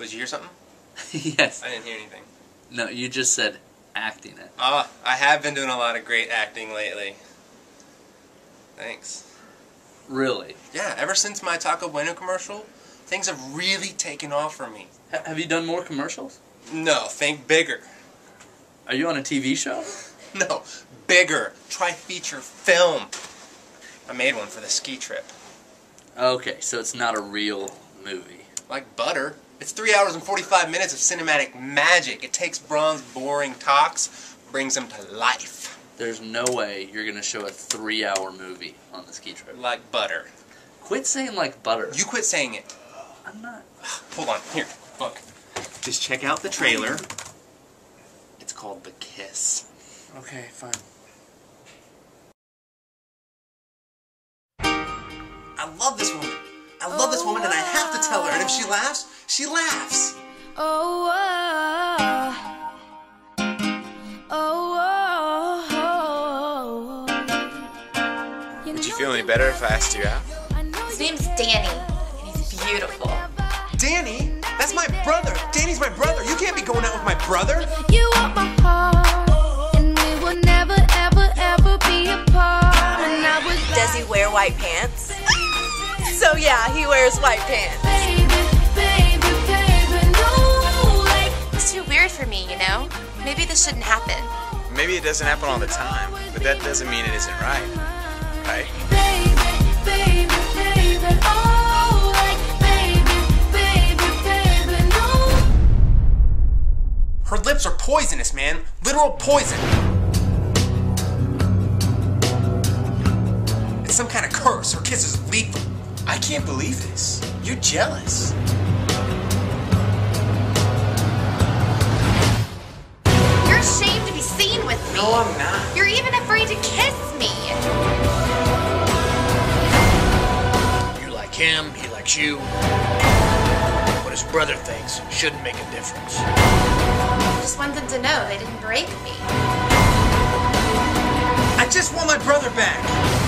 did you hear something? Yes. I didn't hear anything. No, you just said acting it. I have been doing a lot of great acting lately. Thanks. Really? Yeah, ever since my Taco Bueno commercial, things have really taken off for me. Have you done more commercials? No, think bigger. Are you on a TV show? No, bigger. Try feature film. I made one for the ski trip. Okay, so it's not a real movie. Like butter. It's 3 hours and 45 minutes of cinematic magic. It takes Braun's boring talks, brings them to life. There's no way you're going to show a 3-hour movie on the ski trip. Like butter. Quit saying like butter. You quit saying it. I'm not. Hold on. Here, look. Just check out the trailer. It's called The Kiss. Okay, fine. I love this woman. I love this woman and I have to tell her. And if she laughs, she laughs. Would you feel any better if I asked you out? His name's Danny, and he's beautiful. Danny? That's my brother. Danny's my brother. You can't be going out with my brother. You want my heart, and we will never, ever, ever be apart. And I was Does he wear white pants? So yeah, he wears white pants. It's too weird for me, you know? Maybe this shouldn't happen. Maybe it doesn't happen all the time, but that doesn't mean it isn't right. Right? Her lips are poisonous, man. Literal poison. It's some kind of curse. Her kiss is lethal. I can't believe this. You're jealous. You're ashamed to be seen with me. No, I'm not. You're even afraid to kiss me. You like him, he likes you. What his brother thinks shouldn't make a difference. I just want them to know they didn't break me. I just want my brother back.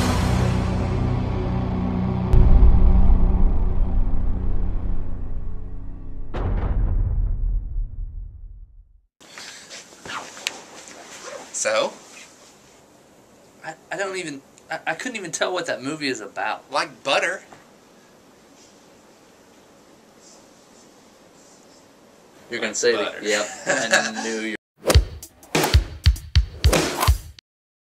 So? I don't even... I couldn't even tell what that movie is about. Like butter. You're going to say butter. that? Yep. I knew you